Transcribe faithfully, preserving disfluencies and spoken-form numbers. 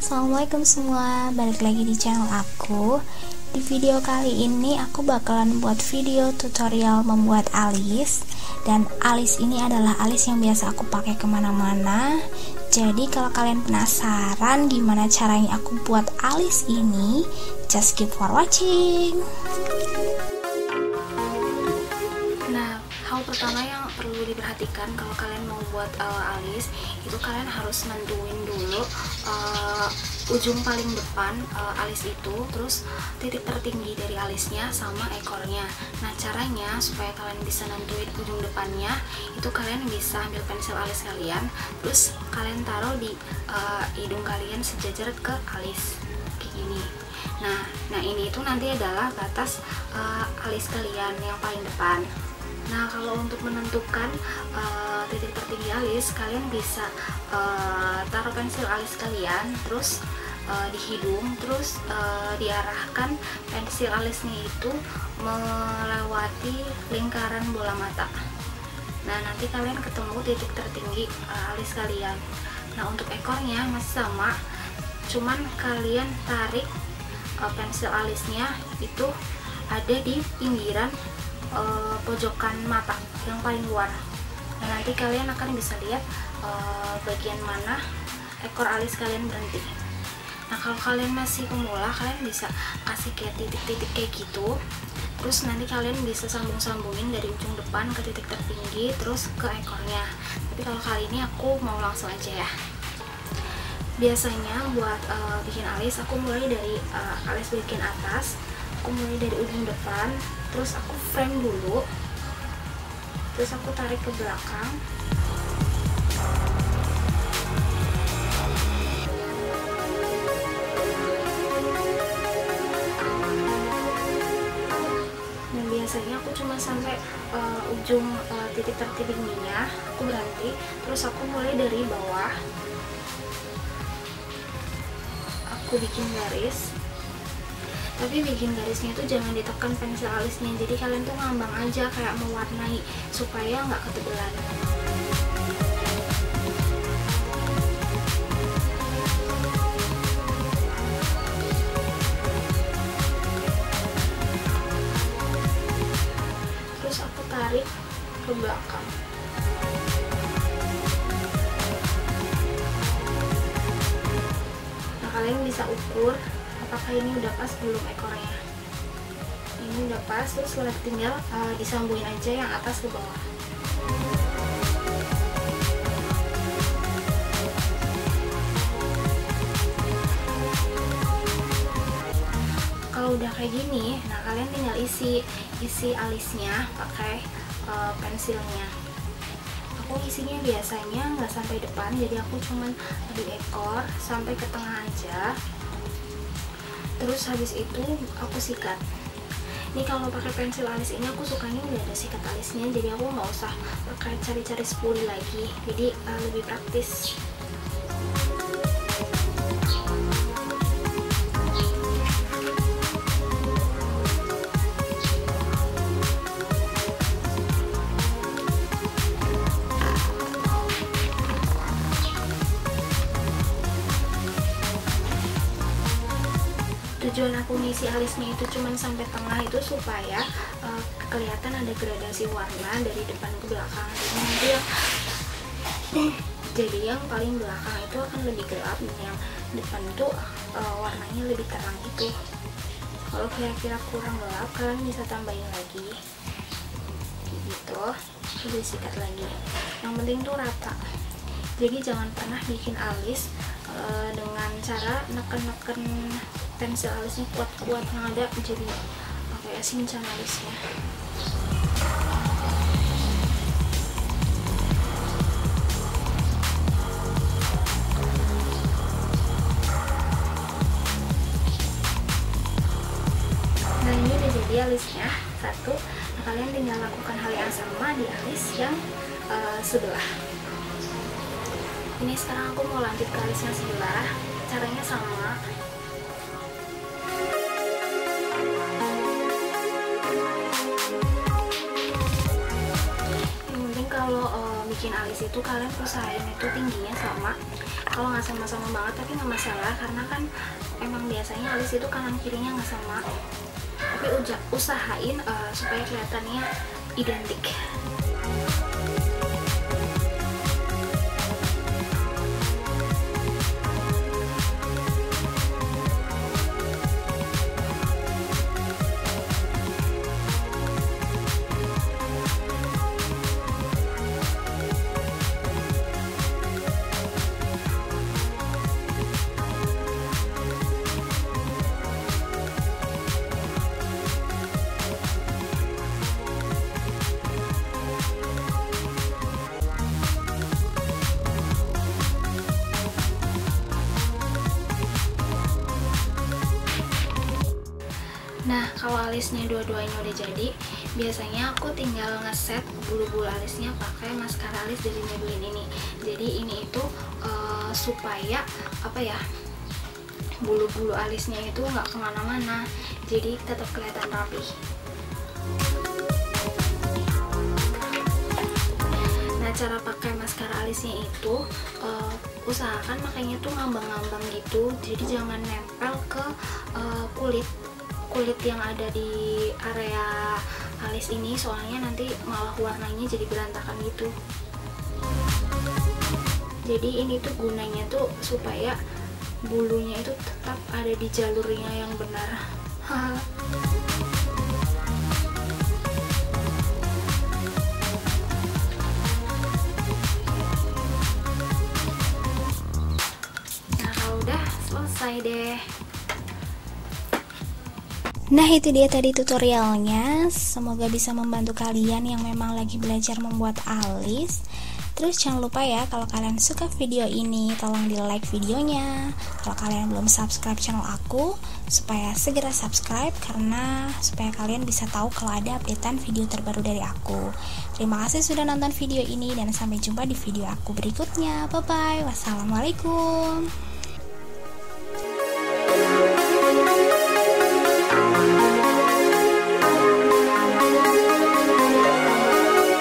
Assalamualaikum semua, balik lagi di channel aku. Di video kali ini aku bakalan buat video tutorial membuat alis. Dan alis ini adalah alis yang biasa aku pakai kemana-mana. Jadi kalau kalian penasaran gimana caranya aku buat alis ini, just keep for watching. Nah, hal pertama yang perlu diperhatikan kalau kalian mau buat uh, alis itu kalian harus nentuin dulu uh, ujung paling depan uh, alis itu, terus titik tertinggi dari alisnya sama ekornya. Nah, caranya supaya kalian bisa nentuin ujung depannya itu kalian bisa ambil pensil alis kalian, terus kalian taruh di uh, hidung kalian sejajar ke alis kayak gini. Nah, nah ini itu nanti adalah batas uh, alis kalian yang paling depan. Nah, kalau untuk menentukan uh, titik tertinggi alis, kalian bisa uh, taruh pensil alis kalian, terus uh, di hidung, terus uh, diarahkan pensil alisnya itu melewati lingkaran bola mata. Nah, nanti kalian ketemu titik tertinggi uh, alis kalian. Nah, untuk ekornya masih sama, cuman kalian tarik uh, pensil alisnya itu ada di pinggiran Uh, pojokan mata yang paling luar. Nah, nanti kalian akan bisa lihat uh, bagian mana ekor alis kalian berhenti. Nah, kalau kalian masih pemula, kalian bisa kasih kayak titik-titik kayak gitu, terus nanti kalian bisa sambung-sambungin dari ujung depan ke titik tertinggi terus ke ekornya. Tapi kalau kali ini aku mau langsung aja ya. Biasanya buat uh, bikin alis, aku mulai dari uh, alis bagian atas. Aku mulai dari ujung depan, terus aku frame dulu, terus aku tarik ke belakang. Dan biasanya aku cuma sampai uh, ujung uh, titik tertingginya, aku berhenti, terus aku mulai dari bawah, aku bikin garis. Tapi bikin garisnya itu jangan ditekan pensil alisnya, jadi kalian tuh ngambang aja kayak mewarnai supaya nggak ketebelan. Terus aku tarik ke belakang. Nah, kalian bisa ukur apakah ini udah pas belum ekornya. Ini udah pas, terus tinggal uh, disambungin aja yang atas ke bawah. Kalau udah kayak gini, nah kalian tinggal isi isi alisnya pakai uh, pensilnya. Aku isinya biasanya nggak sampai depan, jadi aku cuman di ekor sampai ke tengah aja. Terus habis itu aku sikat. Ini kalau pakai pensil alis ini aku sukanya udah ada sikat alisnya, jadi aku nggak usah pakai cari-cari spoolie lagi, jadi uh, lebih praktis. Tujuan aku ngisi alisnya itu cuman sampai tengah itu supaya uh, kelihatan ada gradasi warna dari depan ke belakang. Jadi nanti yang jadi yang paling belakang itu akan lebih gelap dan yang depan itu uh, warnanya lebih terang gitu. Kalau kira-kira kurang gelap, kalian bisa tambahin lagi gitu, terus disikat lagi. Yang penting tuh rata. Jadi jangan pernah bikin alis uh, dengan cara neken-neken pensil alisnya kuat-kuat yang ada, jadi kayak cincang alisnya. Nah, ini udah jadi alisnya satu. Nah, kalian tinggal lakukan hal yang sama di alis yang uh, sebelah. Ini sekarang aku mau lanjut ke alis yang sebelah. Caranya sama. Kalau uh, bikin alis itu kalian usahain itu tingginya sama, kalau nggak sama-sama banget tapi nggak masalah, karena kan emang biasanya alis itu kanan kirinya nggak sama, tapi uja, usahain uh, supaya kelihatannya identik. Nah, kalau alisnya dua-duanya udah jadi, biasanya aku tinggal ngeset bulu-bulu alisnya pakai maskara alis dari Maybelline ini. Jadi ini itu uh, supaya apa ya, bulu-bulu alisnya itu nggak kemana-mana, jadi tetap kelihatan rapi. Nah, cara pakai maskara alisnya itu uh, usahakan makanya tuh ngambang-ngambang gitu, jadi jangan nempel ke uh, kulit kulit yang ada di area alis ini, soalnya nanti malah warnanya jadi berantakan gitu. Jadi ini tuh gunanya tuh supaya bulunya itu tetap ada di jalurnya yang benar. Nah, kalau udah selesai deh. Nah, itu dia tadi tutorialnya. Semoga bisa membantu kalian yang memang lagi belajar membuat alis. Terus jangan lupa ya, kalau kalian suka video ini, tolong di like videonya. Kalau kalian belum subscribe channel aku, supaya segera subscribe, karena supaya kalian bisa tahu kalau ada updatean video terbaru dari aku. Terima kasih sudah nonton video ini, dan sampai jumpa di video aku berikutnya. Bye bye. Wassalamualaikum.